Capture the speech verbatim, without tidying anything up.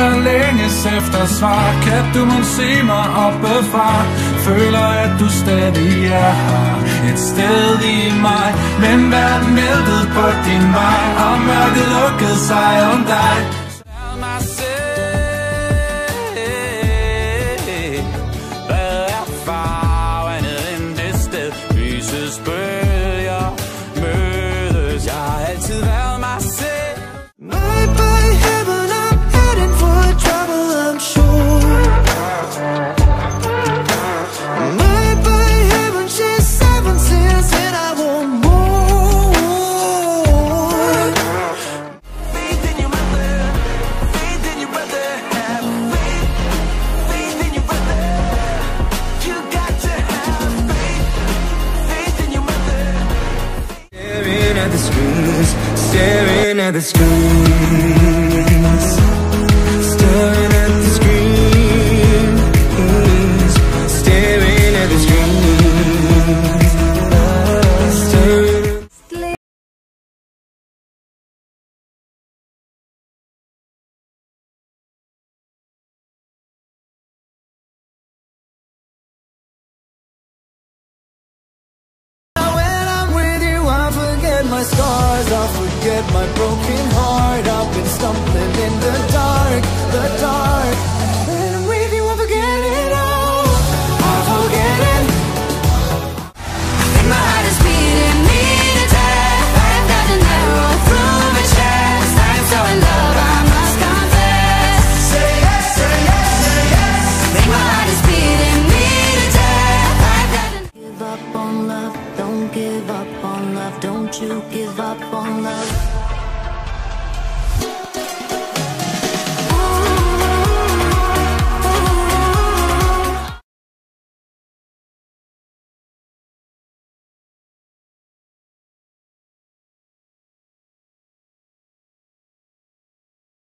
jeg længes efter svar. Kan du mon se mig oppefra? Føler at du stadig er her, et sted i mig, men verden væltede på din vej, og mørket lukkede sig om dig. Hvad er farven end det sted? Lysets bølger mødes. Jeg har altid været mig selv. Right by heaven, I'm heading for trouble, I'm sure. Right by heaven, she's seven sins and I want more. Faith in your mother, faith in your brother, have faith, faith in your brother. You got to have faith, faith in your mother. Staring at the screens, staring at the screens, staring at the screens, staring at the screens, staring. When I'm with you, I forget my scars, I forget my broken heart. I've been stumbling in the dark, the dark. When I'm with you, I forget it all, I forget it. I think my heart is beating me to death. I've got an arrow through my chest. I'm so in love, I must confess. Say yes, say yes, say yes. I think my heart is beating me to death. I've got an give up on love, don't give up on love, don't you give up on love.